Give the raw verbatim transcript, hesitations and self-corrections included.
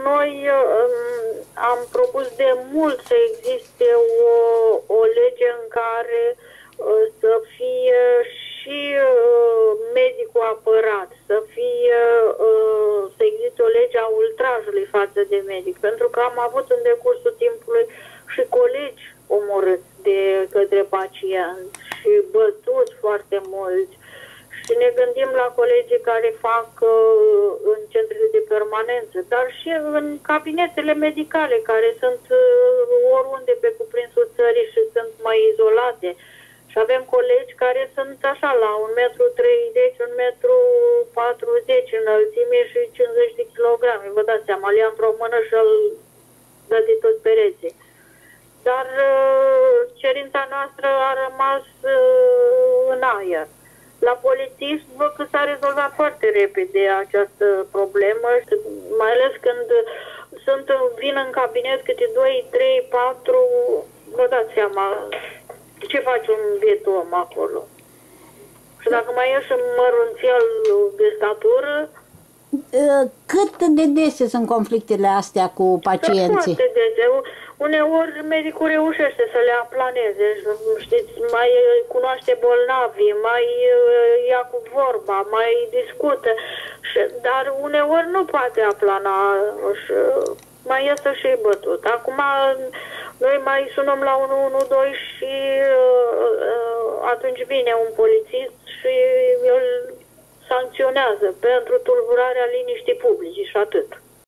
noi am propus de mult să existe o, o lege în care să fie și medicul apărat, să fie, să existe o lege a ultrajului față de medic, pentru că am avut în decursul timpului și colegi omorâți de către pacienți și bătuți foarte mulți. Și ne gândim la colegii care fac uh, în centrele de permanență, dar și în cabinetele medicale, care sunt uh, oriunde pe cuprinsul țării și sunt mai izolate. Și avem colegi care sunt așa, la un metru treizeci, un metru patruzeci înălțime și cincizeci de kilograme. Vă dați seama, le ia într-o mână și îl dă de toți pereții. Dar uh, cerința noastră a rămas uh, în aer. La polițist văd că s-a rezolvat foarte repede această problemă, mai ales când sunt, vin în cabinet câte doi, trei, patru, vă dați seama ce face un biet om acolo. Și dacă mai ieși în mărunțial de statură... Cât de dese sunt conflictele astea cu pacienții? Foarte dese. Uneori medicul reușește să le aplaneze, știți, mai cunoaște bolnavii, mai ia cu vorba, mai discută, dar uneori nu poate aplana, mai iasă și bătut. Acum noi mai sunăm la unu unu doi și atunci vine un polițist și îl sancționează pentru tulburarea liniștii publice și atât.